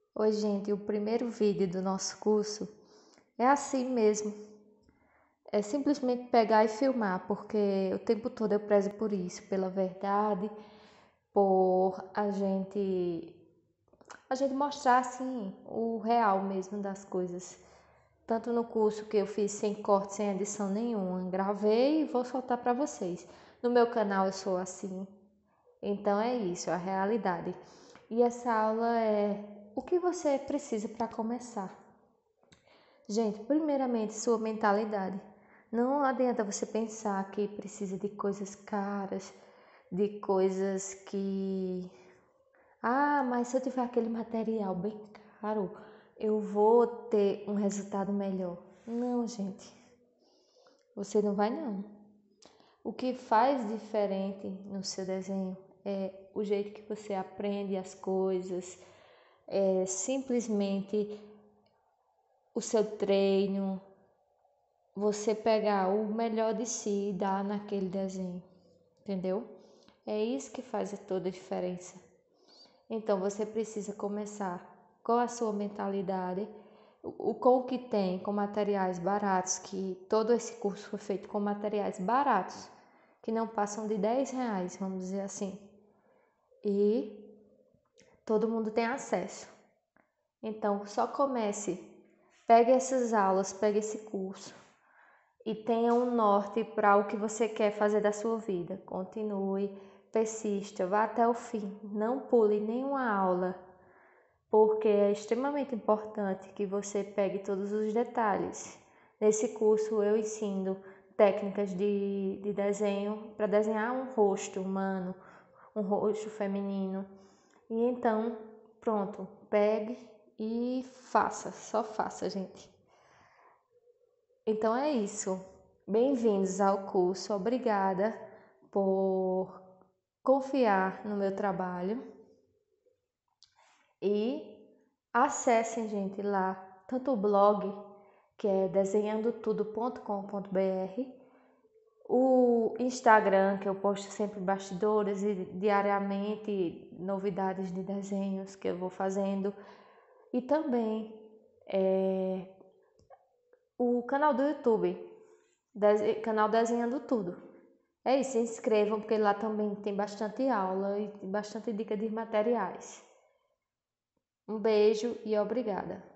Oi, gente, o primeiro vídeo do nosso curso é assim mesmo. É simplesmente pegar e filmar, porque o tempo todo eu prezo por isso, pela verdade, por a gente mostrar assim o real mesmo das coisas. Tanto no curso que eu fiz sem corte, sem edição nenhuma, gravei e vou soltar para vocês. No meu canal eu sou assim. Então é isso, a realidade. E essa aula é o que você precisa para começar. Gente, primeiramente, sua mentalidade. Não adianta você pensar que precisa de coisas caras, de coisas que. Ah, mas se eu tiver aquele material bem caro, eu vou ter um resultado melhor. Não, gente. Você não vai, não. O que faz diferente no seu desenho é o jeito que você aprende as coisas, é simplesmente o seu treino, você pegar o melhor de si e dar naquele desenho, entendeu? É isso que faz toda a diferença. Então você precisa começar com a sua mentalidade, com o que tem, com materiais baratos, que todo esse curso foi feito com materiais baratos, que não passam de R$ 10, vamos dizer assim. E todo mundo tem acesso. Então só comece, pegue essas aulas, pegue esse curso e tenha um norte para o que você quer fazer da sua vida. Continue, persista, vá até o fim, não pule nenhuma aula, porque é extremamente importante que você pegue todos os detalhes. Nesse curso eu ensino técnicas de desenho para desenhar um rosto humano, um rosto feminino. E então, pronto, pegue e faça, só faça, gente. Então é isso. Bem-vindos ao curso. Obrigada por confiar no meu trabalho. E acessem, gente, lá tanto o blog, que é desenhandotudo.com.br, o Instagram, que eu posto sempre bastidores e diariamente novidades de desenhos que eu vou fazendo, e também o canal do YouTube, canal Desenhando Tudo. É isso, se inscrevam, porque lá também tem bastante aula e bastante dica de materiais. Um beijo e obrigada.